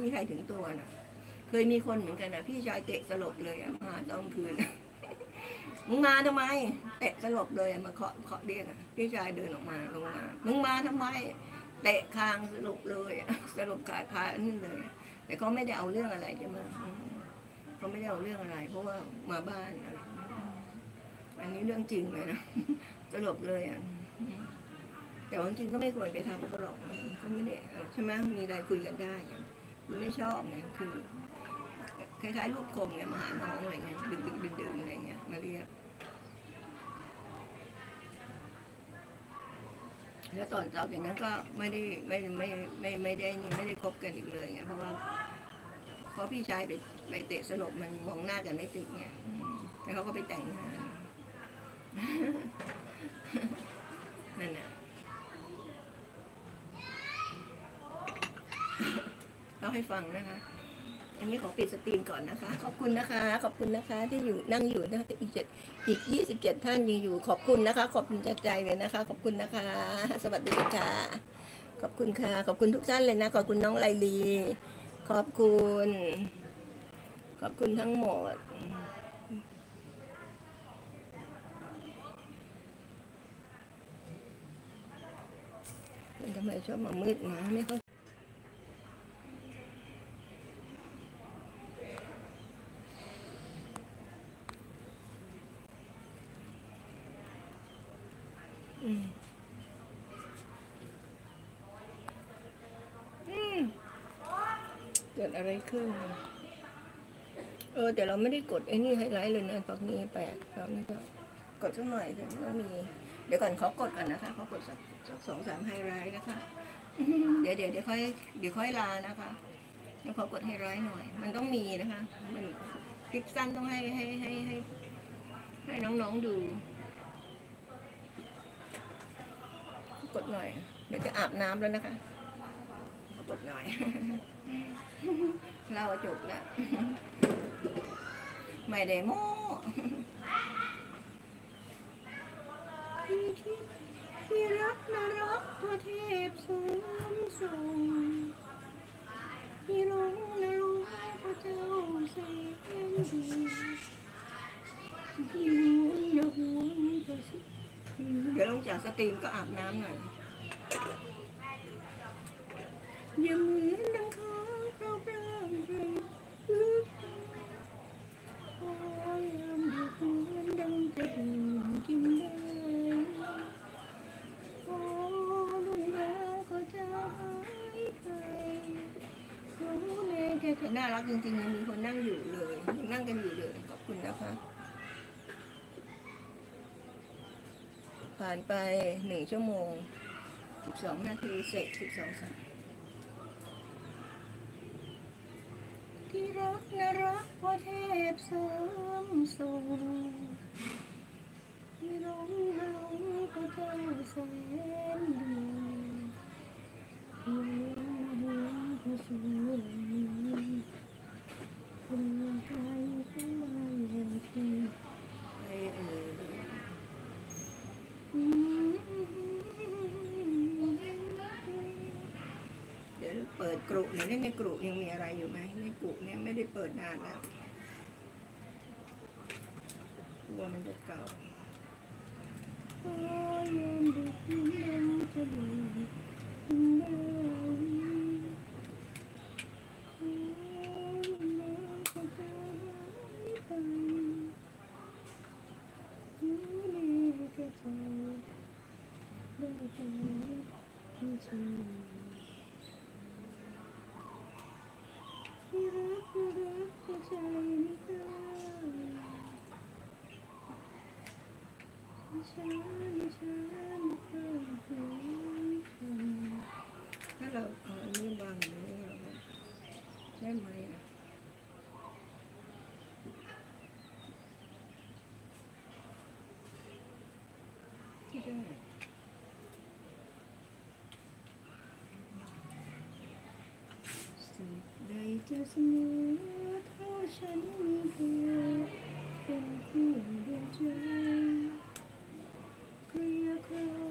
ใครถึงตัวนะเคยมีคนเหมือนกันนะพี่ชายเตะสลบเลยมาตอนคืนมึงมาทำไมเตะสลบเลยมาเคาะเรียกพี่ชายเดินออกมาลงมามึงมาทำไมเตะคางสลบเลยสลบขานี่เลยแต่เขาไม่ได้เอาเรื่องอะไรใช่ไหมเขาไม่ได้เอาเรื่องอะไรเพราะว่ามาบ้านอันนี้เรื่องจริงเลยนะสลบเลยแต่ว่าจริงก็ไม่ควรไปทำก็หรอกก็ไม่ได้ใช่ไหมมีอะไรคุยกันได้มันไม่ชอบไงคือคล้ายๆลูกคมไงมาหาน้องอะไรเงี้ยดึกอะไรเงี้ยมาเรียกแล้วตอนจากนั้นก็ไม่ได้คบกันอีกเลยไงเพราะพี่ชายไปเตะสลบมันมองหน้ากันไม่ติดไงแล้วเขาก็ไปแต่งงานนั่นแหละเล่าให้ฟังนะคะอันนี้ขอปิดสตรีมก่อนนะคะขอบคุณนะคะขอบคุณนะคะที่อยู่นั่งอยู่นะอีก27ท่านยังอยู่ขอบคุณนะคะขอบคุณจากใจเลยนะคะขอบคุณนะคะสวัสดีค่ะขอบคุณค่ะขอบคุณทุกท่านเลยนะขอบคุณน้องไลลีขอบคุณทั้งหมดทำไมชอบมามืดนะไม่เข้าเกิดอะไรขึ้นแต่เราไม่ได้กดไอ้นี่ไฮไลท์เลยนะตอนนี้แปลกเราไม่ก็กดสักหน่อยเถอะก็มีเดี๋ยวก่อนเขากดก่อนนะคะเขากดสัก2-3ไฮไลท์นะคะเดี๋ยวค่อยลานะคะแล้วเขากดไฮไลท์หน่อยมันต้องมีนะคะมันคลิปสั้นต้องให้น้องๆดูกดหน่อยเดี๋ยวจะอาบน้ำแล้วนะคะกดหน่อยเราจบแล้วไม่ได้โม้ที่รักน่ารักพระเทพสูงส่งที่ร้องนะร้องพระเจ้าแสนดีที่หุ่นนะหุ่นพระสิเดี๋ยวลงจากสตรีมก็อาบน้ำหน่อยอย่าเหมือนดังเขาเราเปล่าโอ้ยยามเดือดเหมือนดังจะดื่มกินได้โอ้ลุงแล้วก็จะหายไปรู้แม่แค่น่ารักจริงๆยังมีคนนั่งอยู่เลยนั่งกันอยู่เลยขอบคุณนะคะผ่านไป1 ชั่วโมง12 นาทีเสร็จ12 สัปที่รักน่ารักพระเทพเสริมส่งที่ร้องไห้พระเจ้าแสนดีที่ร้องไห้พระสูงคนไทยก็มาเห็นทีเดี๋ยวเปิดกลุ่มหน่อยในกลุ่มยังมีอะไรอยู่ไหมในกลุ่มเนี่ยไม่ได้เปิดนานแล้วกลัวมันจะเก่าโอ้ยยังดูยังจะดูที่รักก็ใจไม่ได้ถ้าเราเอาอันนี้วางอย่างนี้ได้ไหมที่ได้สิ่งใดจะเสมอเท่าฉันมีเพียงเป็นผู้เดียวใจเกลียดใคร